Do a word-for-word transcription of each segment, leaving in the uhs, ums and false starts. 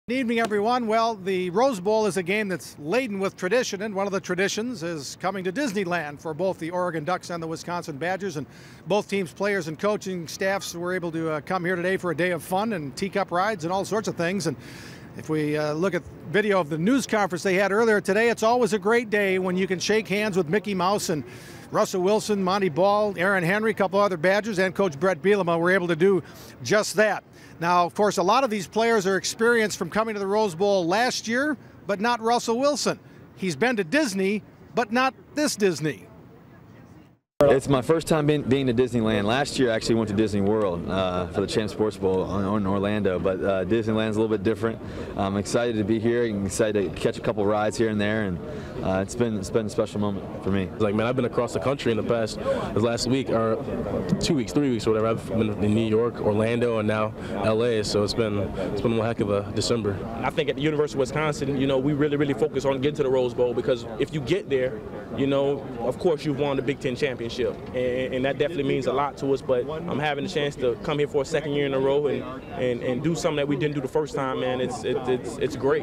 Good evening, everyone. Well, the Rose Bowl is a game that's laden with tradition, and one of the traditions is coming to Disneyland for both the Oregon Ducks and the Wisconsin Badgers. And both teams' players and coaching staffs were able to uh, come here today for a day of fun and teacup rides and all sorts of things. And if we uh, look at video of the news conference they had earlier today, it's always a great day when you can shake hands with Mickey Mouse and Russell Wilson, Monty Ball, Aaron Henry, a couple other Badgers, and Coach Bret Bielema were able to do just that. Now, of course, a lot of these players are experienced from coming to the Rose Bowl last year, but not Russell Wilson. He's been to Disney, but not this Disney. It's my first time being, being to Disneyland. Last year I actually went to Disney World uh, for the Champ Sports Bowl in Orlando, but uh, Disneyland's a little bit different. I'm excited to be here and excited to catch a couple rides here and there, and uh, it's been it's been a special moment for me. Like, man, I've been across the country in the past, the last week or two weeks, three weeks, or whatever. I've been in New York, Orlando, and now L A. So it's been it's been one heck of a December. I think at the University of Wisconsin, you know, we really really focus on getting to the Rose Bowl, because if you get there, you know, of course you've won the Big Ten championship, and, and that definitely means a lot to us. But I'm having the chance to come here for a second year in a row and and, and do something that we didn't do the first time, man. It's it, it's it's great.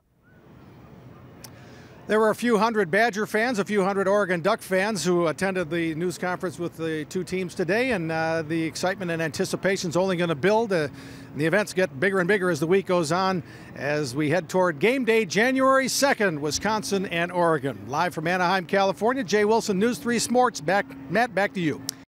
There were a few hundred Badger fans, a few hundred Oregon Duck fans who attended the news conference with the two teams today, and uh, the excitement and anticipation is only going to build. Uh, the events get bigger and bigger as the week goes on, as we head toward game day, January second, Wisconsin and Oregon. Live from Anaheim, California, Jay Wilson, News three Sports. Back, Matt, back to you.